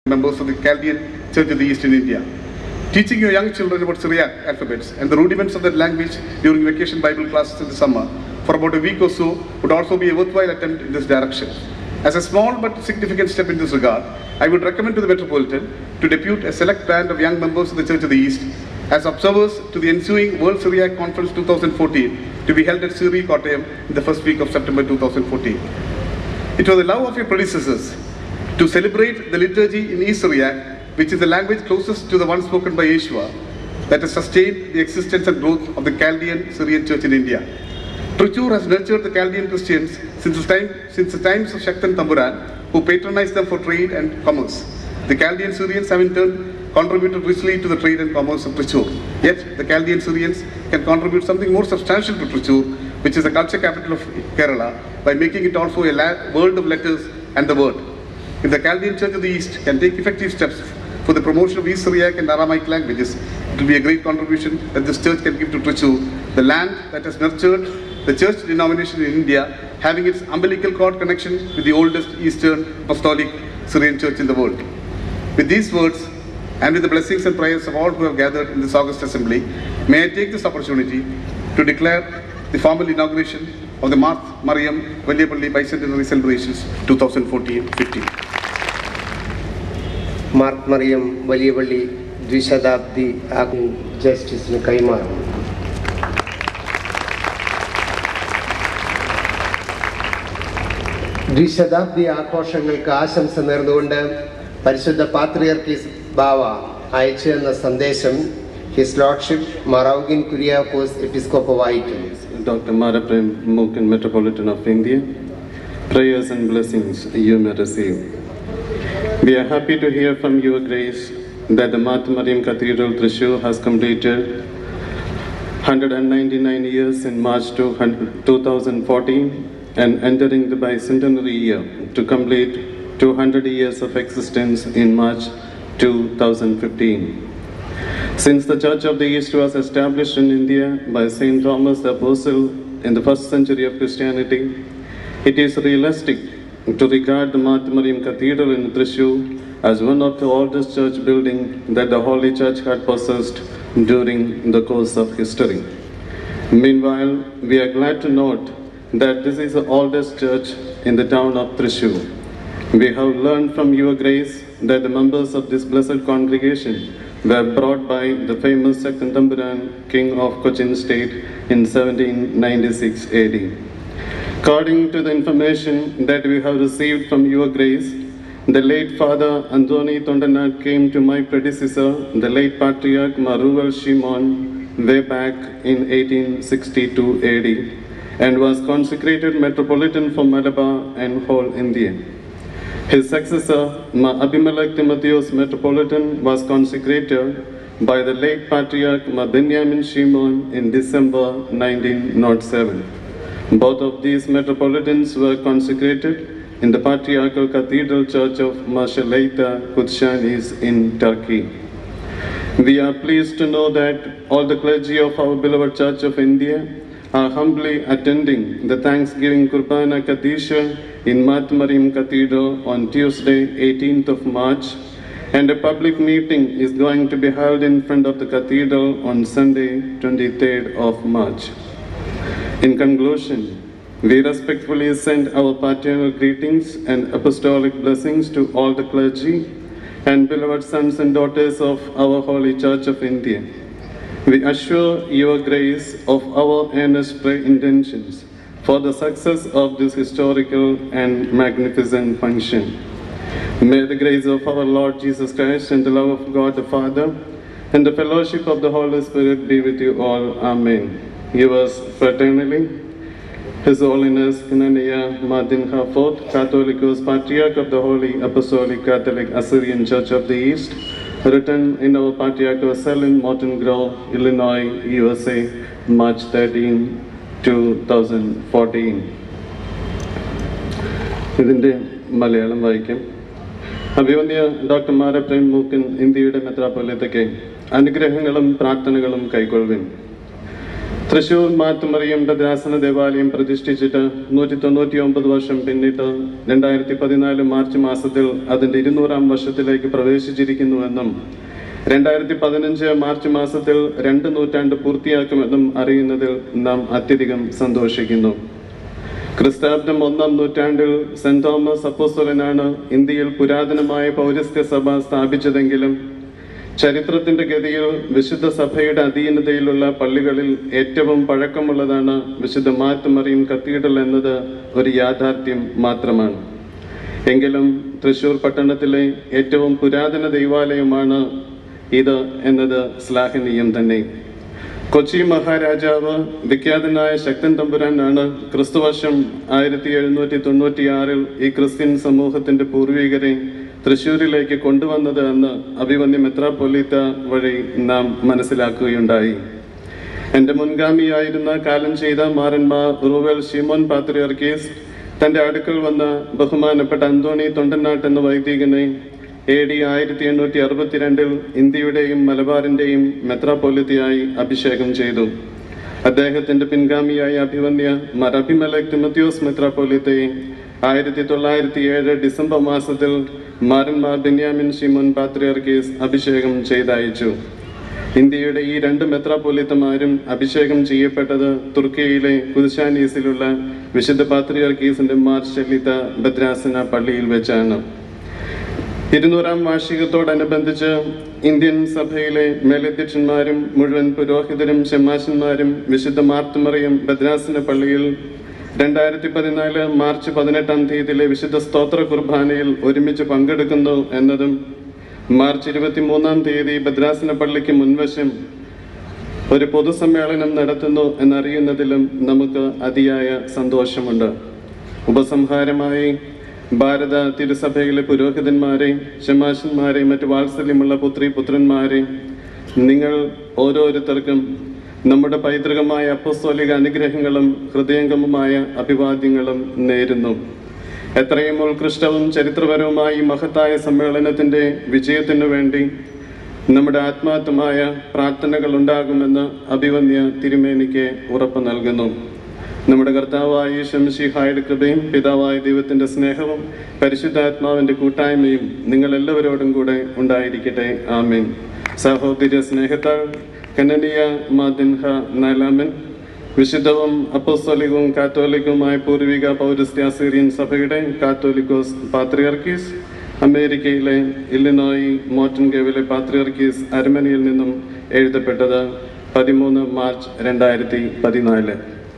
members of the Chaldean Church of the East in India. Teaching your young children about Syriac alphabets and the rudiments of that language during vacation Bible classes in the summer for about a week or so would also be a worthwhile attempt in this direction. As a small but significant step in this regard, I would recommend to the Metropolitan to depute a select band of young members of the Church of the East as observers to the ensuing World Syriac Conference 2014 to be held at Syri, Kottayam in the first week of September 2014. It was the love of your predecessors to celebrate the liturgy in East Syriac, which is the language closest to the one spoken by Yeshua, that has sustained the existence and growth of the Chaldean Syrian Church in India. Trichur has nurtured the Chaldean Christians since the times of Shaktan Tamburan, who patronized them for trade and commerce. The Chaldean Syrians have in turn contributed richly to the trade and commerce of Trichur. Yet, the Chaldean Syrians can contribute something more substantial to Trichur, which is the culture capital of Kerala, by making it also a world of letters and the word. If the Chaldean Church of the East can take effective steps for the promotion of East Syriac and Aramaic languages, it will be a great contribution that this church can give to Trichur, the land that has nurtured the church denomination in India, having its umbilical cord connection with the oldest Eastern Apostolic Syrian Church in the world. With these words, and with the blessings and prayers of all who have gathered in this August Assembly, may I take this opportunity to declare the formal inauguration of the Marth Mariam Valiyapalli Bicentenary Celebrations 2014-15. Marth Mariam Valiyapalli Dvishatabdi Justice Kaimar. ദ്വിശതാബ്ദി ആഘോഷങ്ങൾക്ക് ആശംസ നേർന്നുകൊണ്ട് പരിശുദ്ധ പാത്രിയർക്കീസ് ബാവ അയച്ചു എന്ന സന്ദേശം his lordship മറൗഗിൻ കുര്യാക്കോസ് എപ്പിസ്കോപ്പ വായിക്കും. Dr. Mara Prem Mukin, Metropolitan of India, prayers and blessings you may receive. We are happy to hear from your grace that the Marth Mariam Cathedral Trishur has completed 199 years in March 2014 and entering the bicentenary year to complete 200 years of existence in March 2015. Since the Church of the East was established in India by St. Thomas the Apostle in the 1st century of Christianity, it is realistic to regard the Marth Mariam Cathedral in Trishur as one of the oldest church buildings that the Holy Church had possessed during the course of history. Meanwhile, we are glad to note that this is the oldest church in the town of Trishur. We have learned from your grace that the members of this blessed congregation were brought by the famous Shaktan Tamburan, King of Cochin State in 1796 AD. According to the information that we have received from your grace, the late Father Anthony Tondanat came to my predecessor, the late Patriarch Maruval Shimon, way back in 1862 AD, and was consecrated Metropolitan for Malabar and whole India. His successor, Ma Abimelech Timotheus Metropolitan, was consecrated by the late Patriarch Ma Benjamin Shimon in December 1907. Both of these Metropolitans were consecrated in the Patriarchal Cathedral Church of Mashalaita Kutshanis in Turkey. We are pleased to know that all the clergy of our beloved Church of India are humbly attending the Thanksgiving Kurbana Kadisha in Marth Mariam Cathedral on Tuesday, 18th of March, and a public meeting is going to be held in front of the cathedral on Sunday, 23rd of March. In conclusion, we respectfully send our paternal greetings and apostolic blessings to all the clergy and beloved sons and daughters of our Holy Church of India. We assure your grace of our earnest intentions for the success of this historical and magnificent function. May the grace of our Lord Jesus Christ and the love of God the Father and the fellowship of the Holy Spirit be with you all. Amen. Yours fraternally, His Holiness Hananiah Martin Harford, Catholicos Patriarch of the Holy Apostolic Catholic Assyrian Church of the East, written in our Patriarchal cell in Morton Grove, Illinois, USA, March 13, 2014. ഇതിൻ്റെ മലയാളം വായിക്കും. അഭിവന്യ doctor മാര പ്രേം മൂക്കൻ ഇന്ത്യയുടെ മെത്രാപ്പൊലീത്തയ്ക്ക് അനുഗ്രഹങ്ങളും പ്രാർത്ഥനകളും കൈക്കൊള്ളുവിൻ. തൃശൂർ മാത്തുമറിയം ഭദ്രാസന ദേവാലയം പ്രതിഷ്ഠിച്ചിട്ട് 199 വർഷം പിന്നിട്ട് 2014 മാർച്ച് മാസത്തിൽ അതിൻ്റെ 200-ാം വർഷത്തിലേക്ക് പ്രവേശിച്ചിരിക്കുന്നുവെന്നും 2015 മാർച്ച് മാസത്തിൽ 2 നൂറ്റാണ്ട് പൂർത്തിയാക്കുമെന്നും അറിയുന്നതിൽ നാം അത്യധികം സന്തോഷിക്കുന്നു. ക്രിസ്താബ്ദം 1-ാം നൂറ്റാണ്ടിൽ സെന്റ് തോമസ് അപ്പോസ്തലനാണ് ഇന്ത്യയിൽ പുരാതനമായ പൗരസ്ത്യ സഭ സ്ഥാപിച്ചതെങ്കിലും ചരിത്രത്തിന്റെ ഗതിയിൽ വിശുദ്ധ സഭയുടെ അധീനതയിലുള്ള പള്ളികളിൽ ഏറ്റവും പഴക്കമുള്ളതാണ് വിശുദ്ധ മാത്തുമറിയം കത്തീഡ്രൽ എന്നത് ഒരു യാഥാർത്ഥ്യം മാത്രമാണ്. എങ്കിലും തൃശൂർ പട്ടണത്തിലെ ഏറ്റവും പുരാതന ദൈവാലയമാണ് ഇത് എന്നത് ശ്ലാഘനീയം തന്നെ. കൊച്ചി മഹാരാജാവ് വിഖ്യാതനായ ശക്തൻ തമ്പുരാനാണ് ക്രിസ്തുവർഷം 1796 ഈ ക്രിസ്ത്യൻ സമൂഹത്തിന്റെ പൂർവികരെ തൃശ്ശൂരിലേക്ക് കൊണ്ടുവന്നത് എന്ന് അഭിവന്യ മെത്രാപ്പൊലീത്ത വഴി നാം മനസ്സിലാക്കുകയുണ്ടായി. എൻ്റെ മുൻഗാമിയായിരുന്ന കാലം ചെയ്ത മാറന്മാർ റൂവൽ ഷിമോൻ പാത്രിയർക്കീസ് തൻ്റെ അടുക്കൽ വന്ന ബഹുമാനപ്പെട്ട അന്തോണി തൊണ്ടനാട്ട് എന്ന വൈദികനെ AD 1862 ഇന്ത്യയുടെയും മലബാറിൻ്റെയും മെത്രാപ്പൊലീത്തയായി അഭിഷേകം ചെയ്തു. അദ്ദേഹത്തിൻ്റെ പിൻഗാമിയായ അഭിവന്യ മാർ അഭിമേലെക് തിമോത്തിയോസ് മെത്രാപ്പൊലീത്തയെ 1907 ഡിസംബർ മാസത്തിൽ മാറന്മാർ ബെന്യാമിൻ ഷിമോൻ പാത്രിയർക്കീസ് അഭിഷേകം ചെയ്തയച്ചു. ഇന്ത്യയുടെ ഈ 2 മെത്രാപ്പൊലീത്തമാരും അഭിഷേകം ചെയ്യപ്പെട്ടത് തുർക്കിയിലെ കുദ്ശാനീസിലുള്ള വിശുദ്ധ പാത്രിയർക്കീസിന്റെ മാർ ശലിത ഭദ്രാസന പള്ളിയിൽ വെച്ചാണ്. 200-ാം വാർഷികത്തോടനുബന്ധിച്ച് ഇന്ത്യൻ സഭയിലെ മേലധ്യക്ഷന്മാരും മുഴുവൻ പുരോഹിതരും ശമാശന്മാരും വിശുദ്ധ മാർത്തുമറിയം ഭദ്രാസന പള്ളിയിൽ 2014 മാർച്ച് 18-ാം തീയതിയിലെ വിശുദ്ധ സ്തോത്ര കുർബാനയിൽ ഒരുമിച്ച് പങ്കെടുക്കുന്നു എന്നതും മാർച്ച് 23-ാം തീയതി ഭദ്രാസന പള്ളിക്ക് മുൻവശം ഒരു പൊതുസമ്മേളനം നടത്തുന്നു എന്നറിയുന്നതിലും നമുക്ക് അതിയായ സന്തോഷമുണ്ട്. ഉപസംഹാരമായി ഭാരത തിരുസഭയിലെ പുരോഹിതന്മാരെ, ശമാശന്മാരെ, മറ്റ് വാത്സല്യമുള്ള പുത്രന്മാരെ, നിങ്ങൾ ഓരോരുത്തർക്കും നമ്മുടെ പൈതൃകമായ അപ്പോസ്തോലിക അനുഗ്രഹങ്ങളും ഹൃദയംഗമമായ അഭിവാദ്യങ്ങളും നേരുന്നു. എത്രയും ഉത്കൃഷ്ടവും ചരിത്രപരവുമായ ഈ മഹത്തായ സമ്മേളനത്തിൻ്റെ വിജയത്തിനു വേണ്ടി നമ്മുടെ ആത്മാർത്ഥമായ പ്രാർത്ഥനകൾ ഉണ്ടാകുമെന്ന് അഭിവന്യ തിരുമേനിക്ക് ഉറപ്പ് നൽകുന്നു. നമ്മുടെ കർത്താവായ യേശു മിശിഹായുടെ കൃപയും പിതാവായ ദൈവത്തിൻ്റെ സ്നേഹവും പരിശുദ്ധാത്മാവിൻ്റെ കൂട്ടായ്മയും നിങ്ങളെല്ലാവരോടും കൂടെ ഉണ്ടായിരിക്കട്ടെ. ആമേൻ. സഹോദര്യ സ്നേഹത്താൽ കനനിയ മാദിൻഹ നാലാമൻ വിശുദ്ധവും അപ്പോസ്തലികവും കാത്തോലികവുമായ പൂർവിക പൗരസ്ത്യ സിറിയൻ സഭയുടെ കാത്തോലിക്കോസ് പാത്രിയർക്കീസ്, അമേരിക്കയിലെ ഇല്ലിനോയി മോർട്ടൻഗേവിലെ പാത്രിയർക്കീസ് അരമനയിൽ നിന്നും എഴുതപ്പെട്ടത് 13 മാർച്ച് 2014.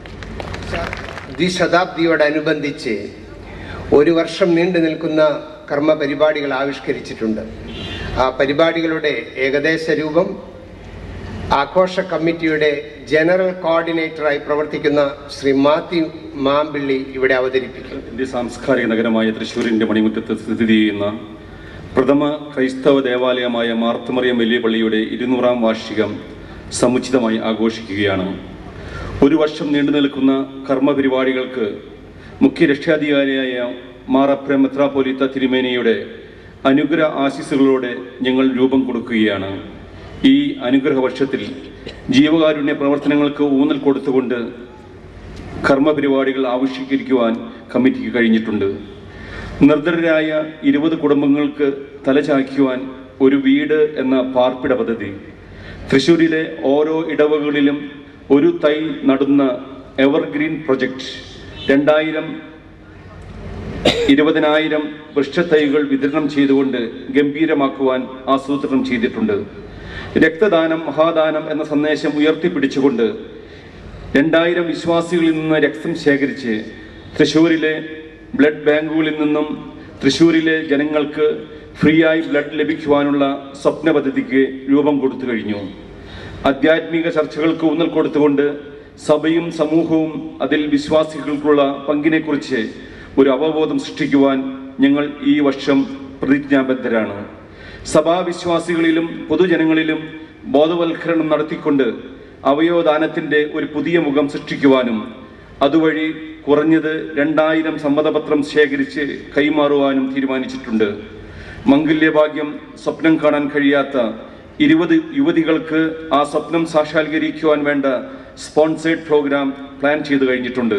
ദ്വിശതാബ്ദിയോടനുബന്ധിച്ച് 1 വർഷം നീണ്ടു നിൽക്കുന്ന കർമ്മ പരിപാടികൾ ആവിഷ്കരിച്ചിട്ടുണ്ട്. ആ പരിപാടികളുടെ ഏകദേശ രൂപം ആഘോഷ കമ്മിറ്റിയുടെ ജനറൽ കോർഡിനേറ്ററായി പ്രവർത്തിക്കുന്ന ശ്രീ മാത്യു മാമ്പിള്ളി ഇവിടെ അവതരിപ്പിക്കും. ഇന്ത്യ സാംസ്കാരിക നഗരമായ തൃശ്ശൂരിൻ്റെ മണിമുറ്റത്ത് സ്ഥിതി ചെയ്യുന്ന പ്രഥമ ക്രൈസ്തവ ദേവാലയമായ മാർത്തുമറിയം വലിയ പള്ളിയുടെ 200-ാം വാർഷികം സമുചിതമായി ആഘോഷിക്കുകയാണ്. 1 വർഷം നീണ്ടു നിൽക്കുന്ന കർമ്മ പരിപാടികൾക്ക് മുഖ്യ രക്ഷാധികാരിയായ മാർ അപ്രം മെത്രാപ്പൊലീത്ത തിരുമേനിയുടെ അനുഗ്രഹ ആശീസ്സുകളോടെ ഞങ്ങൾ രൂപം കൊടുക്കുകയാണ്. ഈ അനുഗ്രഹ വർഷത്തിൽ ജീവകാരുണ്യ പ്രവർത്തനങ്ങൾക്ക് ഊന്നൽ കൊടുത്തുകൊണ്ട് കർമ്മ പരിപാടികൾ ആവിഷ്കരിക്കുവാൻ കമ്മിറ്റിക്ക് കഴിഞ്ഞിട്ടുണ്ട്. നിർധനരായ 20 കുടുംബങ്ങൾക്ക് തലചായ്ക്കുവാൻ ഒരു വീട് എന്ന പാർപ്പിട പദ്ധതി, തൃശ്ശൂരിലെ ഓരോ ഇടവകളിലും ഒരു തൈ നടുന്ന എവർഗ്രീൻ പ്രൊജക്ട്, 20,000 വൃക്ഷത്തൈകൾ വിതരണം ചെയ്തുകൊണ്ട് ഗംഭീരമാക്കുവാൻ ആസൂത്രണം ചെയ്തിട്ടുണ്ട്. രക്തദാനം മഹാദാനം എന്ന സന്ദേശം ഉയർത്തിപ്പിടിച്ചുകൊണ്ട് 2000 വിശ്വാസികളിൽ നിന്ന് രക്തം ശേഖരിച്ച് തൃശ്ശൂരിലെ ബ്ലഡ് ബാങ്കുകളിൽ നിന്നും തൃശ്ശൂരിലെ ജനങ്ങൾക്ക് ഫ്രീ ആയി ബ്ലഡ് ലഭിക്കുവാനുള്ള സ്വപ്ന പദ്ധതിക്ക് രൂപം കൊടുത്തു കഴിഞ്ഞു. ആധ്യാത്മിക ചർച്ചകൾക്ക് ഊന്നൽ കൊടുത്തുകൊണ്ട് സഭയും സമൂഹവും അതിൽ വിശ്വാസികൾക്കുള്ള പങ്കിനെക്കുറിച്ച് ഒരു അവബോധം സൃഷ്ടിക്കുവാൻ ഞങ്ങൾ ഈ വർഷം പ്രതിജ്ഞാബദ്ധരാണ്. സഭാവിശ്വാസികളിലും പൊതുജനങ്ങളിലും ബോധവൽക്കരണം നടത്തിക്കൊണ്ട് അവയവദാനത്തിൻ്റെ ഒരു പുതിയ മുഖം സൃഷ്ടിക്കുവാനും അതുവഴി കുറഞ്ഞത് 2000 സമ്മതപത്രം ശേഖരിച്ച് കൈമാറുവാനും തീരുമാനിച്ചിട്ടുണ്ട്. മംഗല്യഭാഗ്യം സ്വപ്നം കാണാൻ കഴിയാത്ത 20 യുവതികൾക്ക് ആ സ്വപ്നം സാക്ഷാത്കരിക്കുവാൻ വേണ്ട സ്പോൺസേഡ് പ്രോഗ്രാം പ്ലാൻ ചെയ്തു കഴിഞ്ഞിട്ടുണ്ട്.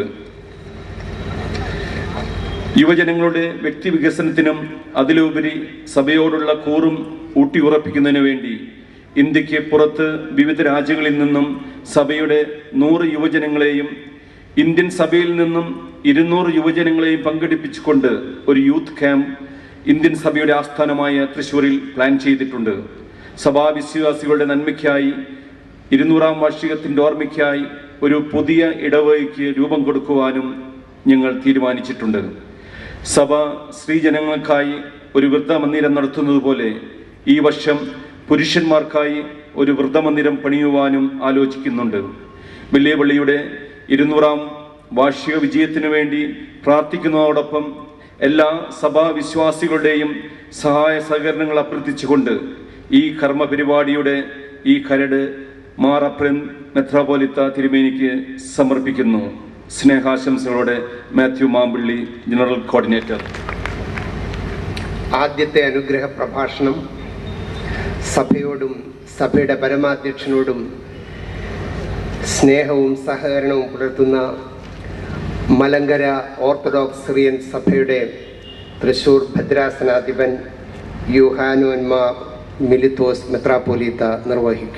യുവജനങ്ങളുടെ വ്യക്തി വികസനത്തിനും അതിലുപരി സഭയോടുള്ള കൂറും ഊട്ടിയുറപ്പിക്കുന്നതിനു വേണ്ടി ഇന്ത്യക്ക് പുറത്ത് വിവിധ രാജ്യങ്ങളിൽ നിന്നും സഭയുടെ 100 യുവജനങ്ങളെയും ഇന്ത്യൻ സഭയിൽ നിന്നും 200 യുവജനങ്ങളെയും പങ്കെടുപ്പിച്ചുകൊണ്ട് ഒരു യൂത്ത് ക്യാമ്പ് ഇന്ത്യൻ സഭയുടെ ആസ്ഥാനമായ തൃശ്ശൂരിൽ പ്ലാൻ ചെയ്തിട്ടുണ്ട്. സഭാവിശ്വാസികളുടെ നന്മയ്ക്കായി 200ാം വാർഷികത്തിൻ്റെ ഓർമ്മയ്ക്കായി ഒരു പുതിയ ഇടവകയ്ക്ക് രൂപം കൊടുക്കുവാനും ഞങ്ങൾ തീരുമാനിച്ചിട്ടുണ്ട്. സഭ സ്ത്രീജനങ്ങൾക്കായി ഒരു വൃദ്ധമന്ദിരം നടത്തുന്നത് പോലെ ഈ വർഷം പുരുഷന്മാർക്കായി ഒരു വൃദ്ധമന്ദിരം പണിയുവാനും ആലോചിക്കുന്നുണ്ട്. വലിയ പള്ളിയുടെ 200ാം വാർഷിക വിജയത്തിനു വേണ്ടി പ്രാർത്ഥിക്കുന്നതോടൊപ്പം എല്ലാ സഭാവിശ്വാസികളുടെയും സഹായ സഹകരണങ്ങൾ അഭ്യർത്ഥിച്ചുകൊണ്ട് ഈ കർമ്മ പരിപാടിയുടെ ഈ കരട് മാറപ്രൻ മെത്രാപോലിത്ത തിരുമേനിക്ക് സമർപ്പിക്കുന്നു. സ്നേഹാശംസകളോടെ മാത്യു മാമ്പള്ളി, ജനറൽ കോർഡിനേറ്റർ. ആദ്യത്തെ അനുഗ്രഹ പ്രഭാഷണം സഭയോടും സഭയുടെ പരമാധ്യക്ഷനോടും സ്നേഹവും സഹകരണവും പുലർത്തുന്ന മലങ്കര ഓർത്തഡോക്സ് സിറിയൻ സഭയുടെ തൃശ്ശൂർ ഭദ്രാസനാധിപൻ യൂഹാനോൻ മാർ മിലിത്തോസ് മെത്രാപ്പോലീത്ത നിർവഹിക്കും.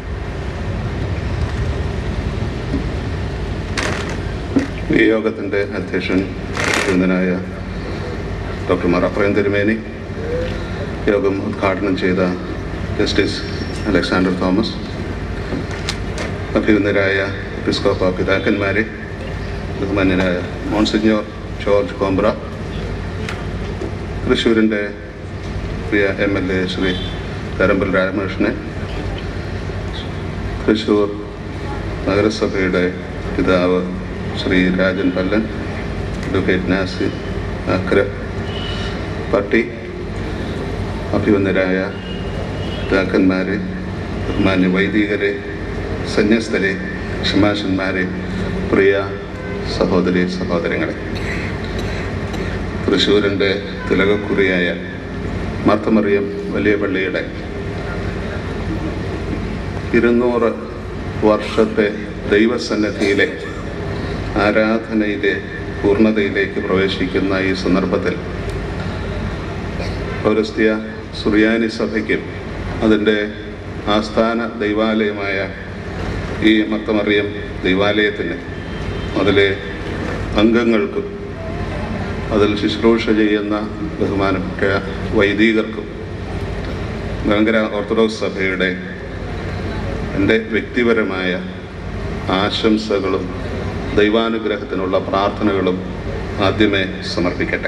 ഈ യോഗത്തിൻ്റെ അധ്യക്ഷൻ ബഹുമാനനായ ഡോക്ടർ മാറപ്രൻ തിരുമേനി, യോഗം ഉദ്ഘാടനം ചെയ്ത ജസ്റ്റിസ് അലക്സാണ്ടർ തോമസ്, അഭിനന്ദരായ എപ്പിസ്കോപ്പ പിതാക്കന്മാരെ, ബഹുമാന്യനായ മോൺസിഞ്ഞോർ ജോർജ് കോമ്പ്ര, തൃശ്ശൂരിൻ്റെ പ്രിയ MLA ശ്രീ തരമ്പൽ രാമകൃഷ്ണനെ, തൃശ്ശൂർ നഗരസഭയുടെ പിതാവ് ശ്രീ രാജൻ പല്ലൻ, അഡ്വക്കേറ്റ് നാസി അക്ര പട്ടി, അഭിവന്ദരായ പിതാക്കന്മാരെ, ബഹുമാന്യ വൈദികരെ, സന്യസ്തരെ, ക്ഷമാശന്മാരെ, പ്രിയ സഹോദരി സഹോദരങ്ങളെ, തൃശ്ശൂരിൻ്റെ തിലകക്കുറിയായ മാർത്തമറിയം വലിയ പള്ളിയുടെ 200 വർഷത്തെ ദൈവസന്നിധിയിലെ ആരാധനയിലെ പൂർണ്ണതയിലേക്ക് പ്രവേശിക്കുന്ന ഈ സന്ദർഭത്തിൽ പൗരസ്ത്യ സുറിയാനി സഭയ്ക്കും അതിൻ്റെ ആസ്ഥാന ദൈവാലയമായ ഈ മാർത്തമറിയം ദൈവാലയത്തിന്, അതിലെ അംഗങ്ങൾക്കും അതിൽ ശുശ്രൂഷ ചെയ്യുന്ന ബഹുമാനപ്പെട്ട വൈദികർക്കും മലങ്കര ഓർത്തഡോക്സ് സഭയുടെ എൻ്റെ വ്യക്തിപരമായ ആശംസകളും ദൈവാനുഗ്രഹത്തിനുള്ള പ്രാർത്ഥനകളും ആദ്യമേ സമർപ്പിക്കട്ടെ.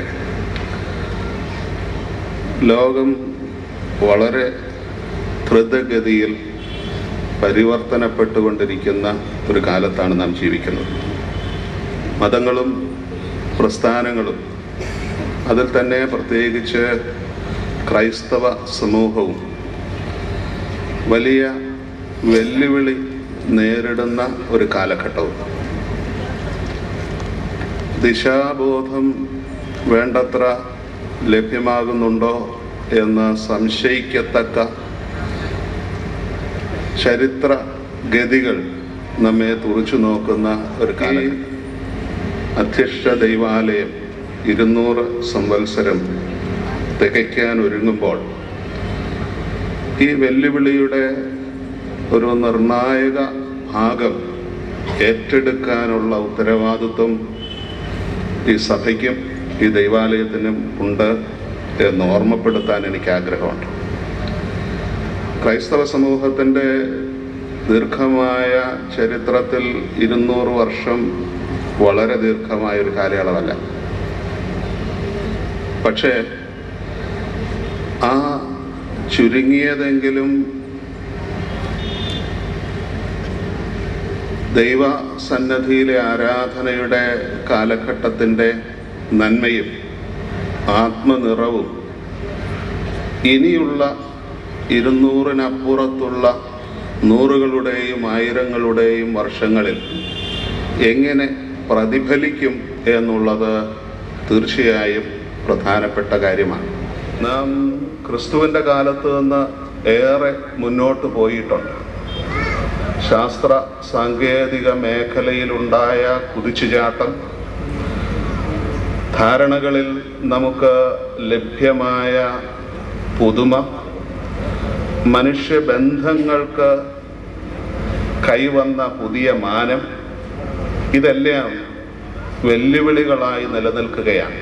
ലോകം വളരെ ദ്രുതഗതിയിൽ പരിവർത്തനപ്പെട്ടുകൊണ്ടിരിക്കുന്ന ഒരു കാലത്താണ് നാം ജീവിക്കുന്നത്. മതങ്ങളും പ്രസ്ഥാനങ്ങളും, അതിൽ തന്നെ പ്രത്യേകിച്ച് ക്രൈസ്തവ സമൂഹവും വലിയ വെല്ലുവിളി നേരിടുന്ന ഒരു കാലഘട്ടവും. ദിശാബോധം വേണ്ടത്ര ലഭ്യമാകുന്നുണ്ടോ എന്ന് സംശയിക്കത്തക്ക ചരിത്ര ഗതികൾ നമ്മെ തുറച്ചു നോക്കുന്ന ഒരു കാലം. അധ്യക്ഷ ദൈവാലയം 200 സംവത്സരം തികയ്ക്കാൻ ഒരുങ്ങുമ്പോൾ ഈ വെല്ലുവിളിയുടെ ഒരു നിർണായക ഭാഗം ഏറ്റെടുക്കാനുള്ള ഉത്തരവാദിത്വം ഈ സഭയ്ക്കും ഈ ദൈവാലയത്തിനും ഉണ്ട് എന്ന് ഓർമ്മപ്പെടുത്താൻ എനിക്ക് ആഗ്രഹമുണ്ട്. ക്രൈസ്തവ സമൂഹത്തിൻ്റെ ദീർഘമായ ചരിത്രത്തിൽ 200 വർഷം വളരെ ദീർഘമായൊരു കാലയളവല്ല. പക്ഷേ ആ ചുരുങ്ങിയതെങ്കിലും ദൈവസന്നിധിയിലെ ആരാധനയുടെ കാലഘട്ടത്തിൻ്റെ നന്മയും ആത്മനിറവും ഇനിയുള്ള 200-നപ്പുറത്തുള്ള നൂറുകളുടെയും ആയിരങ്ങളുടെയും വർഷങ്ങളിൽ എങ്ങനെ പ്രതിഫലിക്കും എന്നുള്ളത് തീർച്ചയായും പ്രധാനപ്പെട്ട കാര്യമാണ്. നാം ക്രിസ്തുവിൻ്റെ കാലത്ത് നിന്ന് ഏറെ മുന്നോട്ട് പോയിട്ടുണ്ട്. ശാസ്ത്ര സാങ്കേതിക മേഖലയിലുണ്ടായ കുതിച്ചുചാട്ടം, ധാരണകളിൽ നമുക്ക് ലഭ്യമായ പുതുമ, മനുഷ്യബന്ധങ്ങൾക്ക് കൈവന്ന പുതിയ മാനം, ഇതെല്ലാം വെല്ലുവിളികളായി നിലനിൽക്കുകയാണ്.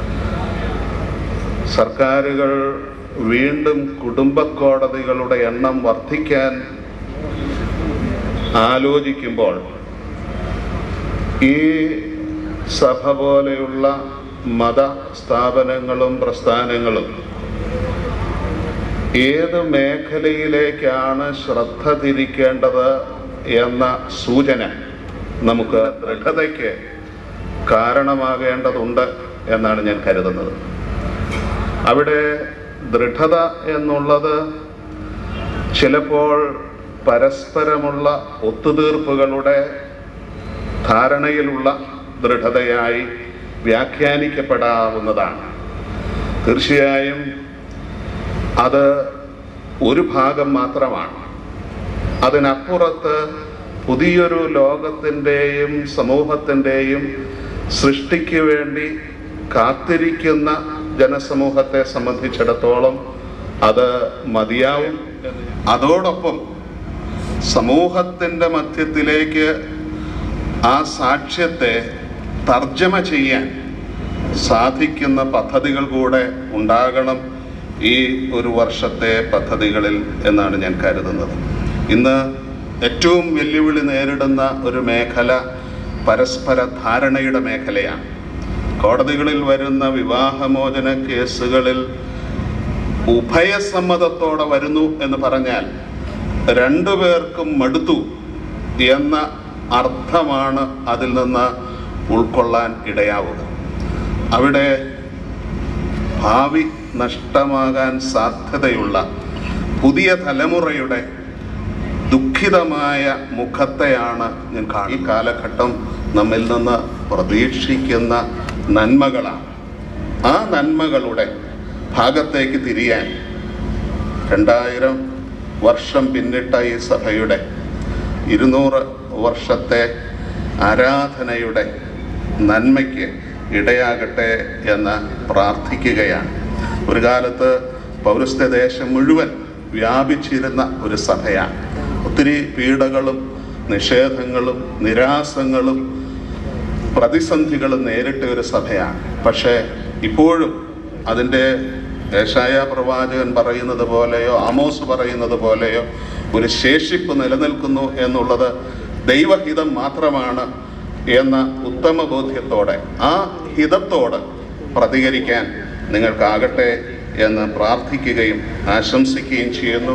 സർക്കാരുകൾ വീണ്ടും കുടുംബ കോടതികളുടെ എണ്ണം വർദ്ധിക്കാൻ ആലോചിക്കുമ്പോൾ ഈ സഭ പോലെയുള്ള മത സ്ഥാപനങ്ങളും പ്രസ്ഥാനങ്ങളും ഏത് മേഖലയിലേക്കാണ് ശ്രദ്ധ തിരിക്കേണ്ടത് എന്ന സൂചന നമുക്ക് ദൃഢതയ്ക്ക് കാരണമാകേണ്ടതുണ്ട് എന്നാണ് ഞാൻ കരുതുന്നത്. അവിടെ ദൃഢത എന്നുള്ളത് ചിലപ്പോൾ പരസ്പരമുള്ള ഒത്തുതീർപ്പുകളുടെ ധാരണയിലുള്ള ദൃഢതയായി വ്യാഖ്യാനിക്കപ്പെടാവുന്നതാണ്. തീർച്ചയായും അത് ഒരു ഭാഗം മാത്രമാണ്. അതിനപ്പുറത്ത് പുതിയൊരു ലോകത്തിൻ്റെയും സമൂഹത്തിൻ്റെയും സൃഷ്ടിക്ക് വേണ്ടി കാത്തിരിക്കുന്ന ജനസമൂഹത്തെ സംബന്ധിച്ചിടത്തോളം അത് മതിയാവും. അതോടൊപ്പം സമൂഹത്തിൻ്റെ മധ്യത്തിലേക്ക് ആ സാക്ഷ്യത്തെ തർജ്ജമ ചെയ്യാൻ സാധിക്കുന്ന പദ്ധതികൾ കൂടെ ഉണ്ടാകണം ഈ ഒരു വർഷത്തെ പദ്ധതികളിൽ എന്നാണ് ഞാൻ കരുതുന്നത്. ഇന്ന് ഏറ്റവും വെല്ലുവിളി നേരിടുന്ന ഒരു മേഖല പരസ്പര ധാരണയുടെ മേഖലയാണ്. കോടതികളിൽ വരുന്ന വിവാഹമോചന കേസുകളിൽ ഉഭയസമ്മതത്തോടെ വരുന്നു എന്ന് പറഞ്ഞാൽ രണ്ടുപേർക്കും മടുത്തു എന്ന അർത്ഥമാണ് അതിൽ നിന്ന് ഉൾക്കൊള്ളാൻ ഇടയാവുക. അവിടെ ഭാവി നഷ്ടമാകാൻ സാധ്യതയുള്ള പുതിയ തലമുറയുടെ ദുഃഖിതമായ മുഖത്തെയാണ് ഞാൻ ഈ കാലഘട്ടം നമ്മിൽ നിന്ന് പ്രതീക്ഷിക്കുന്ന നന്മകളാണ്. ആ നന്മകളുടെ ഭാഗത്തേക്ക് തിരിയാൻ 2000 വർഷം പിന്നിട്ട ഈ സഭയുടെ 200 വർഷത്തെ ആരാധനയുടെ നന്മയ്ക്ക് ഇടയാകട്ടെ എന്ന് പ്രാർത്ഥിക്കുകയാണ്. ഒരു കാലത്ത് പൗരസ്ത്യദേശം മുഴുവൻ വ്യാപിച്ചിരുന്ന ഒരു സഭയാണ്. ഒത്തിരി പീഡകളും നിഷേധങ്ങളും നിരാസങ്ങളും പ്രതിസന്ധികളും നേരിട്ട ഒരു സഭയാണ്. പക്ഷേ ഇപ്പോഴും അതിൻ്റെ യേശയ്യാ പ്രവാചകൻ പറയുന്നത് പോലെയോ ആമോസ് പറയുന്നത് പോലെയോ ഒരു ശേഷിപ്പ് നിലനിൽക്കുന്നു എന്നുള്ളത് ദൈവഹിതം മാത്രമാണ് എന്ന ഉത്തമ ബോധ്യത്തോടെ ആ ഹിതത്തോട് പ്രതികരിക്കാൻ നിങ്ങൾക്കാകട്ടെ എന്ന് പ്രാർത്ഥിക്കുകയും ആശംസിക്കുകയും ചെയ്യുന്നു.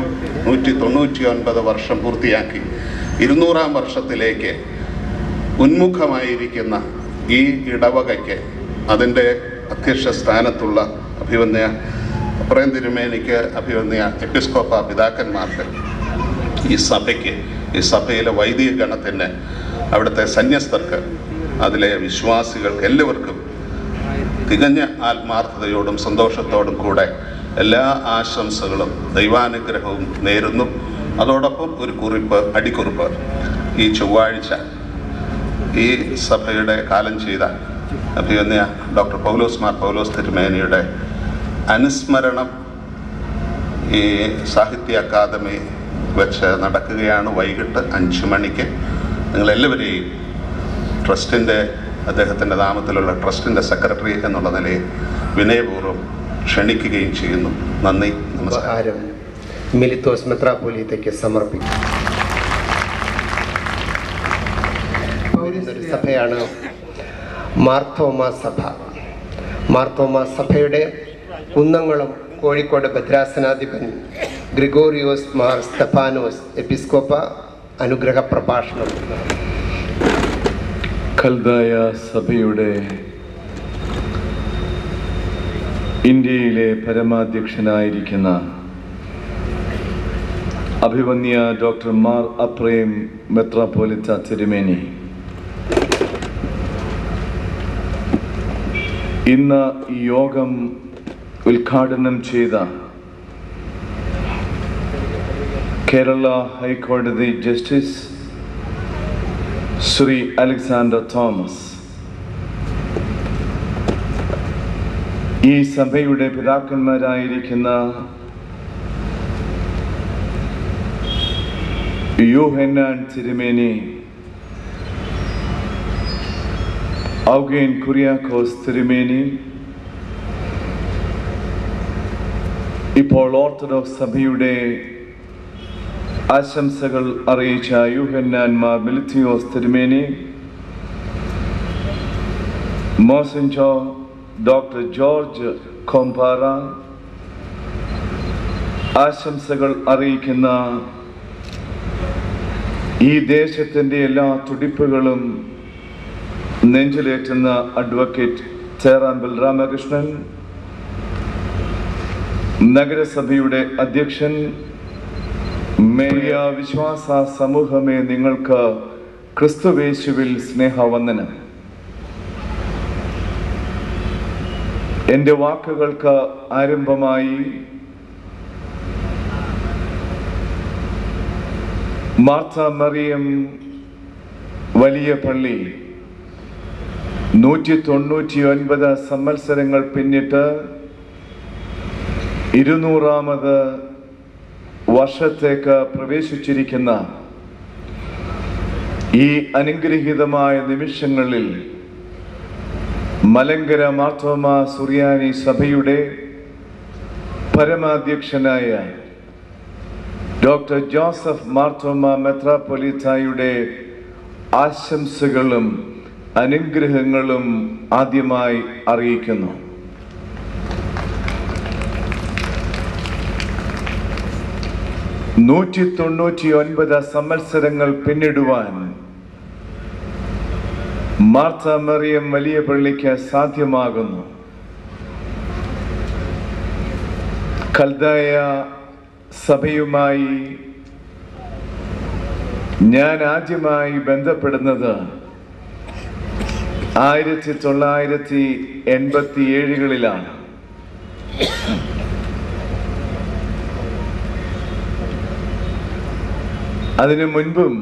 199 വർഷം പൂർത്തിയാക്കി 200-ാം വർഷത്തിലേക്ക് ഉന്മുഖമായിരിക്കുന്ന ഈ ഇടവകയ്ക്ക് അതിൻ്റെ അധ്യക്ഷ സ്ഥാനത്തുള്ള അഭിവന്യ അപ്രയം തിരുമേനിക്ക്, അഭിവന്യ എപ്പിസ്കോപ്പ പിതാക്കന്മാർക്ക്, ഈ സഭയ്ക്ക്, ഈ സഭയിലെ വൈദിക ഗണത്തിന്, അവിടുത്തെ സന്യസ്തർക്ക്, അതിലെ വിശ്വാസികൾക്ക് എല്ലാവർക്കും തികഞ്ഞ ആത്മാർത്ഥതയോടും സന്തോഷത്തോടും കൂടെ എല്ലാ ആശംസകളും ദൈവാനുഗ്രഹവും നേരുന്നു. അതോടൊപ്പം ഒരു അടിക്കുറിപ്പ് ഈ ചൊവ്വാഴ്ച ഈ സഭയുടെ കാലം ചെയ്ത അഭിവന്യ ഡോക്ടർ പൗലോസ് മാർ പൗലോസ് തിരുമേനിയുടെ അനുസ്മരണം ഈ സാഹിത്യ അക്കാദമി വെച്ച് നടക്കുകയാണ്. വൈകിട്ട് 5 മണിക്ക് നിങ്ങളെല്ലാവരെയും ട്രസ്റ്റിൻ്റെ, അദ്ദേഹത്തിൻ്റെ നാമത്തിലുള്ള ട്രസ്റ്റിൻ്റെ സെക്രട്ടറി എന്നുള്ള നിലയിൽ വിനയപൂർവ്വം ക്ഷണിക്കുകയും ചെയ്യുന്നു. നന്ദി, നമസ്കാരം. മിലിത്തോസ് മെത്രാപ്പോലീത്തയ്ക്ക് സമർപ്പിക്കും. ഒരു സഭയാണ് മാർത്തോമ സഭ. മാർത്തോമ സഭയുടെ കുന്നംകുളം കോഴിക്കോട് ഭദ്രാസനാധിപൻ ഗ്രിഗോറിയോസ് മാർ സ്തെഫാനോസ് എപ്പിസ്കോപ്പ അനുഗ്രഹ പ്രഭാഷണം. കൽദായ സഭയുടെ ഇന്ത്യയിലെ പരമാധ്യക്ഷനായിരിക്കുന്ന അഭിവന്യ ഡോക്ടർ മാർ അപ്രേം മെത്രാപ്പോലിത്ത തിരുമേനി ഇന്ന് ഈ യോഗം ഉദ്ഘാടനം ചെയ്ത കേരള ഹൈക്കോടതി ജസ്റ്റിസ് ശ്രീ അലക്സാണ്ടർ തോമസ്. ഈ സഭയുടെ പിതാക്കന്മാരായിരിക്കുന്ന യോഹന്നാൻ തിരുമേനി, ഔഗേൻ കുര്യാക്കോസ് തിരുമേനി, ഇപ്പോൾ ഓർത്തഡോക്സ് സഭയുടെ ആശംസകൾ അറിയിച്ച യോഹന്നാൻ മാർ മിലിത്തിയോസ് തിരുമേനി, മോസഞ്ചർ ഡോക്ടർ ജോർജ് കോമ്പാറ, ആശംസകൾ അറിയിക്കുന്ന ഈ ദേശത്തിൻ്റെ എല്ലാ തുടിപ്പുകളും നെഞ്ചിലേറ്റുന്ന അഡ്വക്കേറ്റ് ചേറാമ്പിൽ രാമകൃഷ്ണൻ, നഗരസഭയുടെ അധ്യക്ഷൻ, മേരിയ വിശ്വാസ സമൂഹമേ, നിങ്ങൾക്ക് ക്രിസ്തുവേശുവിൽ സ്നേഹവന്ദനം. എൻ്റെ വാക്കുകൾക്ക് ആരംഭമായി മാർത്ത മറിയം വലിയ പള്ളി 199 സംവത്സരങ്ങൾ പിന്നിട്ട് 200ാമത് വർഷത്തേക്ക് പ്രവേശിച്ചിരിക്കുന്ന ഈ അനുഗ്രഹീതമായ നിമിഷങ്ങളിൽ മലങ്കര മാർത്തോമാ സുറിയാനി സഭയുടെ പരമാധ്യക്ഷനായ ഡോക്ടർ ജോസഫ് മാർത്തോമാ മെത്രാപ്പൊലീത്തായുടെ ആശംസകളും അനുഗ്രഹങ്ങളും ആദ്യമായി അറിയിക്കുന്നു. നൂറ്റി 99 സംവത്സരങ്ങൾ പിന്നിടുവാൻ മാർത്ത മറിയം വലിയ പള്ളിക്ക് സാധ്യമാകുന്നു. കൽദായ സഭയുമായി ഞാൻ ആദ്യമായി ബന്ധപ്പെടുന്നത് 1987-കളിലാണ്. അതിനു മുൻപും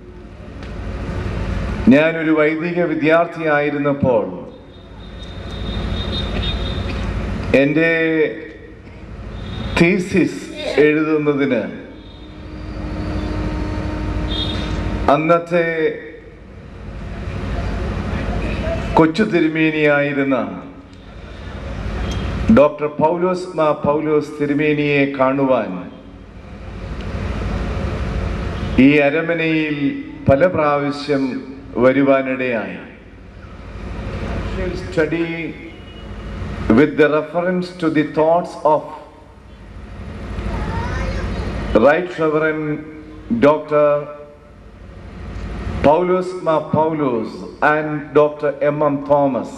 ഞാനൊരു വൈദിക വിദ്യാർത്ഥിയായിരുന്നപ്പോൾ എൻ്റെ തീസിസ് എഴുതുന്നതിന് അന്നത്തെ കൊച്ചു തിരുമേനിയായിരുന്ന ഡോക്ടർ പൗലോസ് തിരുമേനിയെ കാണുവാൻ ഈ അരമനയിൽ പല പ്രാവശ്യം വരുവാനിടയായി. Study with the reference to the thoughts of Right Reverend Dr. Paulus and Dr. M.M. Thomas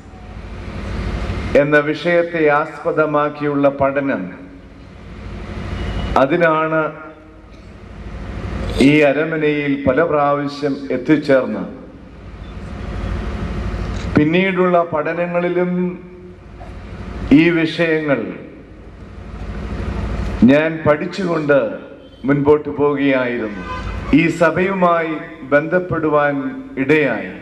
എന്ന വിഷയത്തെ ആസ്പദമാക്കിയുള്ള പഠനം, അതിനാണ് ഈ അരമനയിൽ പല പ്രാവശ്യം എത്തിച്ചേർന്ന് പിന്നീടുള്ള പഠനങ്ങളിലും ഈ വിഷയങ്ങൾ ഞാൻ പഠിച്ചുകൊണ്ട് മുൻപോട്ട് പോവുകയായിരുന്നു. ഈ സഭയുമായി ബന്ധപ്പെടുവാൻ ഇടയായി.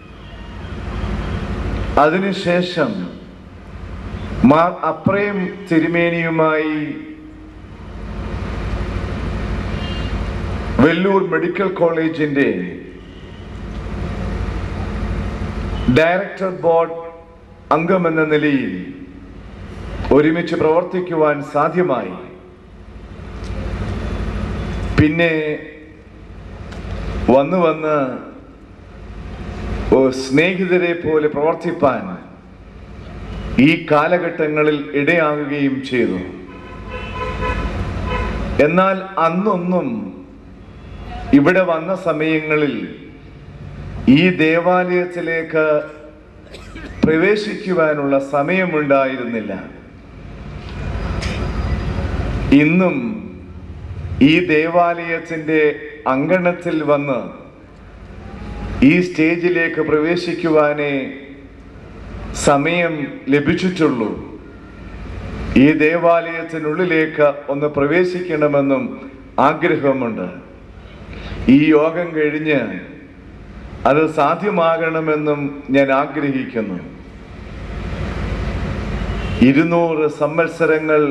അതിനുശേഷം മാർ അപ്രേം തിരുമേനിയുമായി വെല്ലൂർ മെഡിക്കൽ കോളേജിന്റെ ഡയറക്ടർ ബോർഡ് അംഗമെന്ന നിലയിൽ ഒരുമിച്ച് പ്രവർത്തിക്കുവാൻ സാധ്യമായി. പിന്നെ വന്ന് സ്നേഹിതരെ പോലെ പ്രവർത്തിപ്പാൻ ഈ കാലഘട്ടങ്ങളിൽ ഇടയാകുകയും ചെയ്തു. എന്നാൽ അന്നൊന്നും ഇവിടെ വന്ന സമയങ്ങളിൽ ഈ ദേവാലയത്തിലേക്ക് പ്രവേശിക്കുവാനുള്ള സമയമുണ്ടായിരുന്നില്ല. ഇന്നും ഈ ദേവാലയത്തിൻ്റെ അങ്കണത്തിൽ വന്ന് ഈ സ്റ്റേജിലേക്ക് പ്രവേശിക്കുവാനേ സമയം ലഭിച്ചിട്ടുള്ളൂ. ഈ ദേവാലയത്തിനുള്ളിലേക്ക് ഒന്ന് പ്രവേശിക്കണമെന്നും ആഗ്രഹമുണ്ട്. ഈ യോഗം കഴിഞ്ഞ് അത് സാധ്യമാകണമെന്നും ഞാൻ ആഗ്രഹിക്കുന്നു. 200 സംവത്സരങ്ങൾ,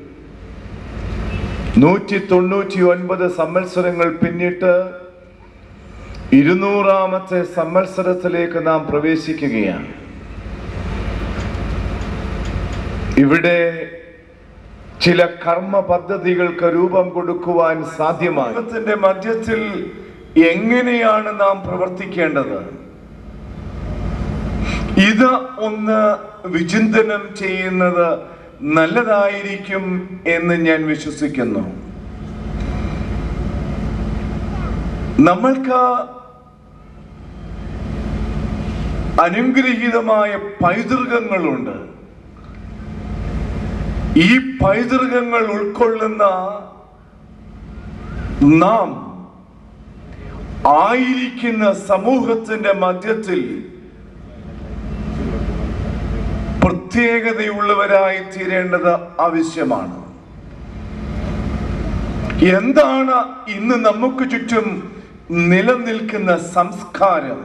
199 സംവത്സരങ്ങൾ പിന്നിട്ട് 200ാമത്തെ സംവത്സരത്തിലേക്ക് നാം പ്രവേശിക്കുകയാണ്. ഇവിടെ ചില കർമ്മ പദ്ധതികൾക്ക് രൂപം കൊടുക്കുവാൻ സാധ്യമായി. ദൈവത്തിന്റെ മധ്യത്തിൽ എങ്ങനെയാണ് നാം പ്രവർത്തിക്കേണ്ടത്? ഇത് ഒന്ന് വിചിന്തനം ചെയ്യുന്നത് നല്ലതായിരിക്കും എന്ന് ഞാൻ വിശ്വസിക്കുന്നു. നമ്മൾക്ക് അനുഗ്രഹീതമായ പൈതൃകങ്ങളുണ്ട്. ഈ പൈതൃകങ്ങൾ ഉൾക്കൊള്ളുന്ന നാം ആയിരിക്കുന്ന സമൂഹത്തിന്റെ മധ്യത്തിൽ പ്രത്യേകതയുള്ളവരായി തീരേണ്ടത് ആവശ്യമാണ്. എന്താണ് ഇന്ന് നമുക്ക് ചുറ്റും നിലനിൽക്കുന്ന സംസ്കാരം?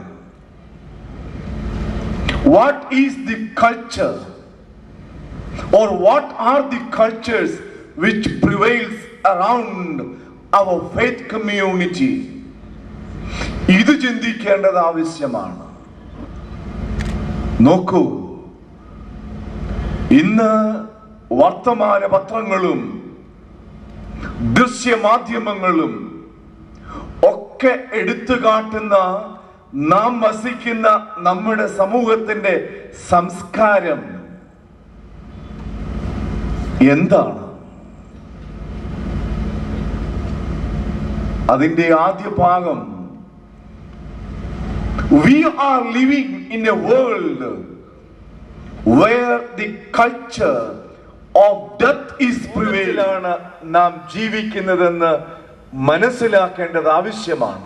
What is the culture or what are the cultures which prevails around our faith community? ഇത് ചിന്തിക്കേണ്ടത് ആവശ്യമാണ്. നോക്കൂ, ഇന്ന് വർത്തമാന പത്രങ്ങളും ദൃശ്യമാധ്യമങ്ങളും ഒക്കെ എടുത്തു കാട്ടുന്ന നാം വസിക്കുന്ന നമ്മുടെ സമൂഹത്തിന്റെ സംസ്കാരം എന്താണ്? അതിന്റെ ആദ്യ ഭാഗം, we are living in a world where the culture of death is prevailing. നാം ജീവിക്കുന്നതെന്ന് മനസ്സിലാക്കേണ്ടത് ആവശ്യമാണ്.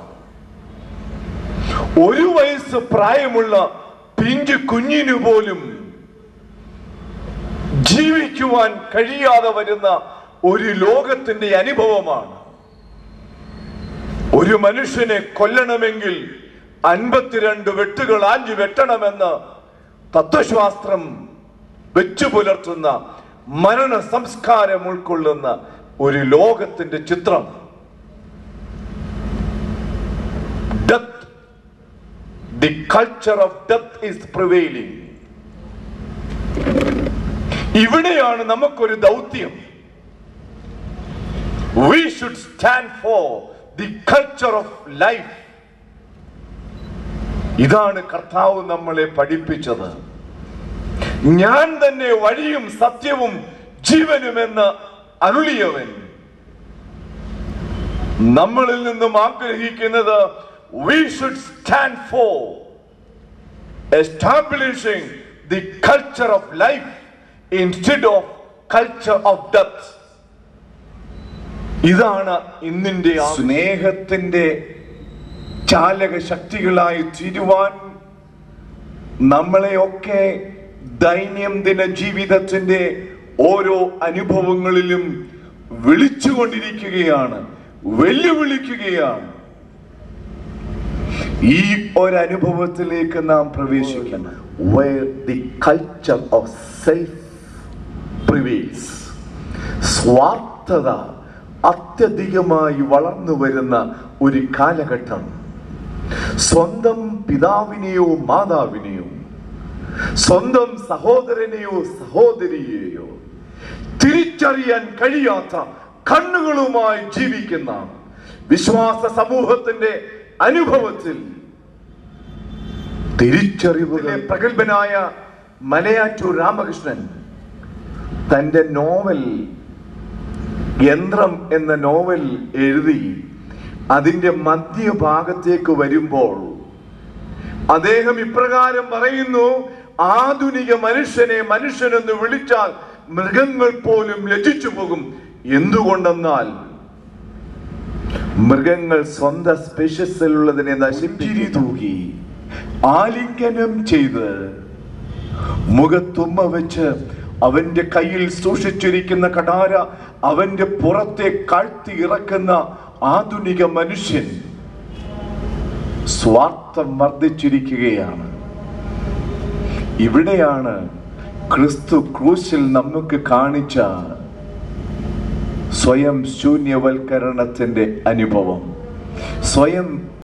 1 വയസ്സ് പ്രായമുള്ള പിഞ്ചു കുഞ്ഞിനു പോലും ജീവിക്കുവാൻ കഴിയാതെ വരുന്ന ഒരു ലോകത്തിന്റെ അനുഭവമാണ്. ഒരു മനുഷ്യനെ കൊല്ലണമെങ്കിൽ 52 വെട്ടുകൾ ആഞ്ഞു വെട്ടണമെന്ന് തത്വശാസ്ത്രം വെച്ചു പുലർത്തുന്ന മരണ സംസ്കാരം ഉൾക്കൊള്ളുന്ന ഒരു ലോകത്തിന്റെ ചിത്രം. Death, the culture of death is prevailing. ഇവിടെയാണ് നമുക്കൊരു ദൗത്യം. We should stand for the culture of life. ഇതാണ് കർത്താവ് നമ്മളെ പഠിപ്പിച്ചത്. ഞാൻ തന്നെ വഴിയും സത്യവും ജീവനുമെന്ന് അരുളിയവൻ. നമ്മളിൽ നിന്നും ആഗ്രഹിക്കുന്നത് we should stand for establishing the culture of life instead of culture of death. ഇതാണ് ഇന്നിന്റെ സ്നേഹത്തിന്റെ ചാലക ശക്തികളായി തീരുവാൻ നമ്മളെയൊക്കെ ദൈനംദിന ജീവിതത്തിന്റെ ഓരോ അനുഭവങ്ങളിലും വിളിച്ചുകൊണ്ടിരിക്കുകയാണ്, വെല്ലുവിളിക്കുകയാണ്. ഈ ഒരു അനുഭവത്തിലേക്ക് നാം പ്രവേശിക്കണം. Where the culture of self prevails. സ്വാർത്ഥത അത്യധികമായി വളർന്നു വരുന്ന ഒരു കാലഘട്ടം. സ്വന്തം പിതാവിനെയോ മാതാവിനെയോ, സ്വന്തം സഹോദരനെയോ സഹോദരിയെയോ തിരിച്ചറിയാൻ കഴിയാത്ത കണ്ണുകളുമായി ജീവിക്കുന്ന വിശ്വാസ സമൂഹത്തിന്റെ അനുഭവത്തിൽ തിരിച്ചറിവുകളെ പ്രഗത്ഭനായ മലയാറ്റൂർ രാമകൃഷ്ണൻ തന്റെ നോവൽ യന്ത്രം എന്ന നോവൽ എഴുതി അതിന്റെ മധ്യഭാഗത്തേക്ക് വരുമ്പോൾ അദ്ദേഹം ഇപ്രകാരം പറയുന്നു: ആധുനിക മനുഷ്യനെ മനുഷ്യനെന്ന് വിളിച്ചാൽ മൃഗങ്ങൾ പോലും ലജ്ജിച്ചു പോകും. എന്തുകൊണ്ടെന്നാൽ മൃഗങ്ങൾ സ്വന്തം സ്പെഷ്യസിലുള്ളതിനെ നശിപ്പിരി തൂകി ആലിംഗനം ചെയ്ത് മുഖത്തുമ്മ വെച്ച് അവന്റെ കയ്യിൽ സൂക്ഷിച്ചിരിക്കുന്ന കടാര അവന്റെ പുറത്തെ കാഴ്ത്തി ഇറക്കുന്ന ആധുനിക മനുഷ്യൻ സ്വാർത്ഥം വർദ്ധിച്ചിരിക്കുകയാണ്. ഇവിടെയാണ് ക്രിസ്തു ക്രൂശിൽ നമുക്ക് കാണിച്ച സ്വയം ശൂന്യവൽക്കരണത്തിന്റെ അനുഭവം. സ്വയം